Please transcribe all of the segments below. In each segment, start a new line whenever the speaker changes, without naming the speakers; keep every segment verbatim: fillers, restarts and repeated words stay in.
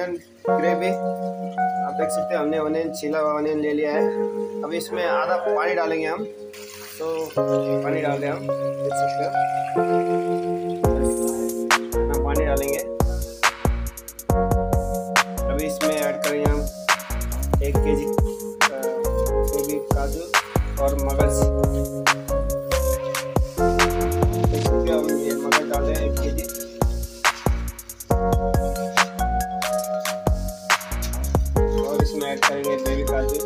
Chicken gravy. आप देख सकते हैं हमने ऑनियन छीला हुआ ऑनियन ले लिया है। अब इसमें आधा पानी डालेंगे हम, तो पानी डाल दें हम, देख सकते हैं हम पानी डालेंगे। अभी इसमें ऐड करेंगे हम एक के जी बेबी काजू और मगज। देख सकते हैं हम ये मगज डाल रहे हैं एक के जी। और इसमें ऐड करेंगे बेबी काजू।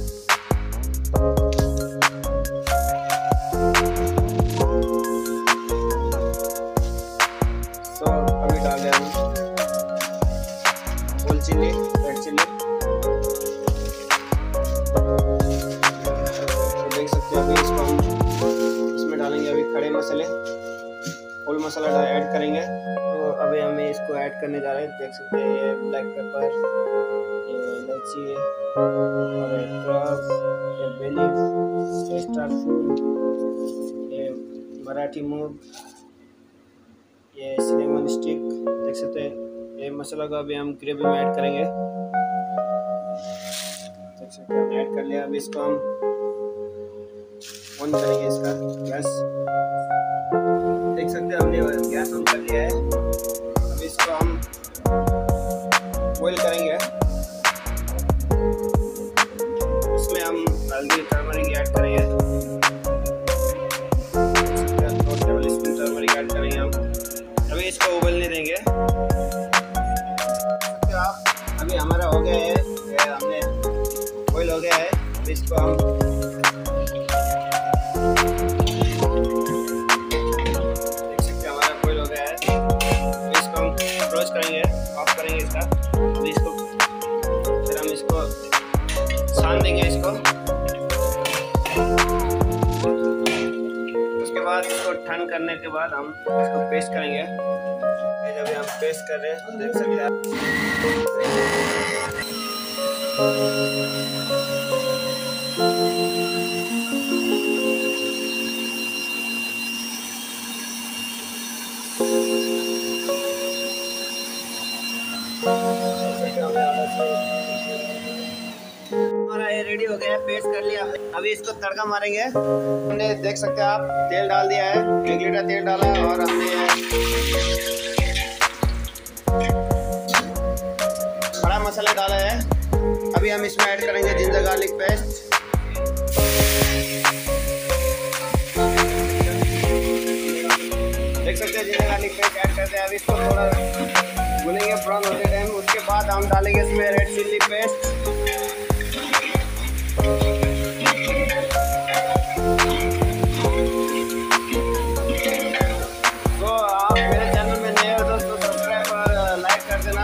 तो अभी डाल रहे हैं हम होल चिल्ली, रेड चिल्ली। तो देख सकते हैं अभी इसको हम इसमें डालेंगे अभी खड़े मसाले, होल मसाला ऐड करेंगे। तो अभी हम इसको ऐड करने जा रहे हैं। देख सकते हैं ये ब्लैक पेपर, ये इलायची और क्रॉस, ये बे लीफ, ये स्टार फ्रूट, ये मराठी मूंग, ये सिनेमन स्टिक। देख सकते हैं ये मसाला को अभी हम ग्रेवी में ऐड करेंगे। देख सकते हैं हमने ऐड कर लिया। अभी इसको हम ऑन करेंगे इसका गैस। देख सकते हैं हमने गैस ऑन कर लिया है। अभी इसको हम बॉईल करेंगे। इसमें हम हल्दी टर्मरिक ऐड करेंगे, दो टेबल स्पून टर्मरिक ऐड करेंगे हम। अभी इसको उबलने देंगे। आप अभी हमारा हो गया है, हमने बॉईल हो गया है। अभी इसको हम देख सकते हैं हमारा बॉईल हो गया है। अभी इसको हम क्लोज करेंगे, ऑफ करेंगे इसका। अभी इसको फिर हम इसको छान देंगे इसको। उसके बाद इसको ठंड करने के बाद हम इसको पेस्ट करेंगे। जब हम पेस्ट कर रहे हैं तो देख सकते हैं आप। हमारा ये रेडी हो गया है, पेस्ट कर लिया हमने। अभी इसको तड़का मारेंगे। हमने देख सकते हैं आप तेल डाल दिया है, एक लीटर तेल डाला है और हमने खड़ा मसाला डाला है। अभी हम इसमें ऐड करेंगे जिंजर गार्लिक पेस्ट। देख सकते हैं जिंजर गार्लिक पेस्ट ऐड करते हैं। अभी इसको थोड़ा भूनेंगे ब्राउन होते टाइम। उसके बाद हम डालेंगे इसमें रेड चिल्ली पेस्ट। तो आप मेरे चैनल में नए हो दोस्तों, सब्सक्राइब और लाइक कर देना।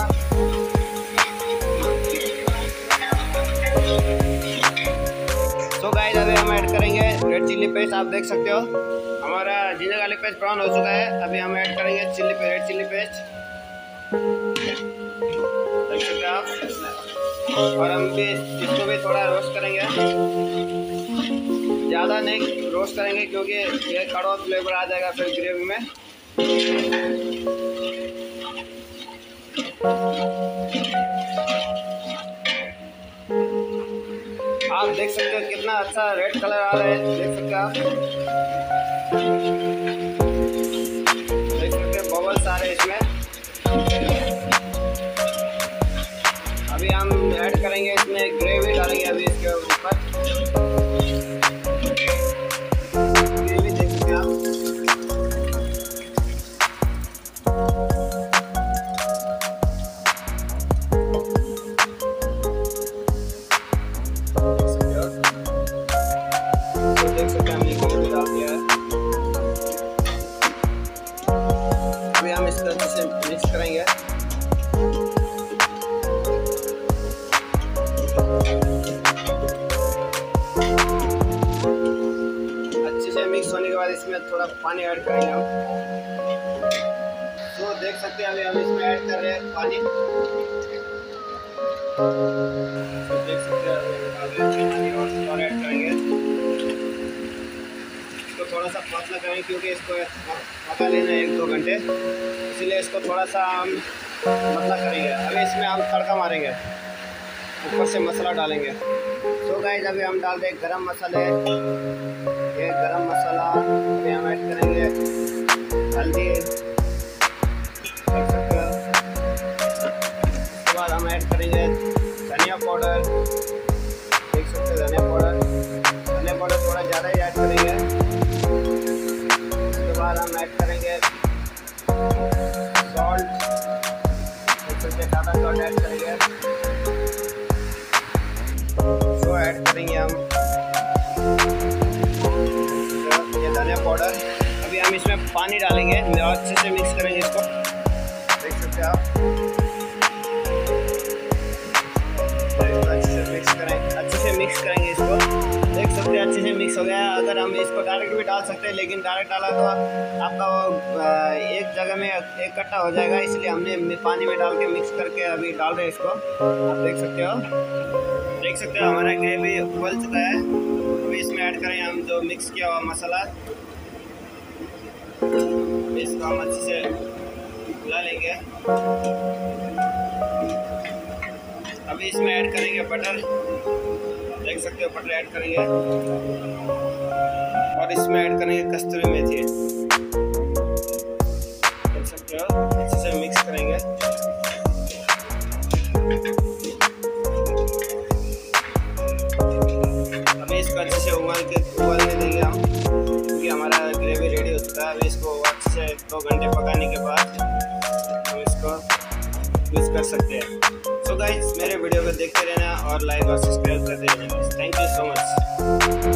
तो गाइस अभी हम ऐड करेंगे रेड चिल्ली पेस्ट। आप देख सकते हो हमारा जिंजर गार्लिक पेस्ट ब्राउन हो चुका है। अभी हम ऐड करेंगे चिल्ली पे रेड चिल्ली पेस्ट, देख सकते हैं आप। और हम भी इसको भी थोड़ा रोस्ट करेंगे, ज़्यादा नहीं रोस्ट करेंगे क्योंकि ये कड़वा फ्लेवर आ जाएगा फिर ग्रेवी में। आप देख सकते हो कितना अच्छा रेड कलर आ रहा है, देख सकते हैं आप। देख सकते हैं बबल्स आ रहे हैं इसमें। अभी हम ऐड करेंगे इसमें ग्रेवी डालेंगे अभी इसके ऊपर। ग्रेवी देख सकते हैं आप। देख सकते हैं हमने ग्रेवी डाल दिया है। अभी हम इसको अच्छे से मिक्स करेंगे। अच्छे से मिक्स होने के बाद इसमें थोड़ा पानी ऐड करेंगे हम। तो देख सकते हैं अभी हम इसमें ऐड कर रहे हैं पानी। तो देख सकते हैं पानी और ऐड करेंगे। इसको थोड़ा सा पतला करेंगे क्योंकि इसको पका लेना है एक दो घंटे, इसलिए इसको थोड़ा सा हम मसला करेंगे। अभी इसमें हम तड़का मारेंगे, ऊपर से मसाला डालेंगे। तो गाइस अभी हम डाल दें गरम मसाले, ये गरम मसाला अभी हम ऐड करेंगे, हल्दी, उसके बाद हम ऐड करेंगे धनिया पाउडर, देख सकते हैं धनिया पाउडर, धनिया पाउडर थोड़ा ज़्यादा ही ऐड करेंगे। उसके बाद हम ऐड करेंगे सॉल्ट, देख सकते हैं टाटा सॉल्ट ऐड करेंगे। जो ऐड करेंगे हम ये धनिया पाउडर। अभी हम इसमें पानी डालेंगे और अच्छे से मिक्स करेंगे इसको, देख सकते हैं आप। अच्छे से मिक्स करें, अच्छे से मिक्स करेंगे इसको, देख सकते हैं अच्छे से मिक्स हो गया। अगर हम इसको डायरेक्ट भी डाल सकते हैं, लेकिन डायरेक्ट डाला तो आपका वो एक जगह में इकट्ठा हो जाएगा, इसलिए हमने पानी में डाल के मिक्स करके अभी डाल रहे हैं इसको। आप देख सकते हो, देख सकते हो हमारा ग्रेवी उबल चुका है। अभी इसमें ऐड करेंगे हम जो मिक्स किया हुआ मसाला, इसको हम अच्छे से मिला लेंगे। अभी इसमें ऐड करेंगे बटर, देख सकते हो बटर ऐड करेंगे और इसमें ऐड करेंगे कस्तूरी मेथी, देख सकते हो। अच्छे से मिक्स करेंगे। अभी इसको अच्छे से उबाल के उबालने देंगे हम, क्योंकि हमारा ग्रेवी रेडी हो चुका है। अभी इसको अच्छे से दो घंटे पकाने के बाद हम इसको यूज़ कर सकते हैं। सो गाइस मेरे वीडियो को देखते रहना और लाइक और सब्सक्राइब करते रहना। Thank you so much.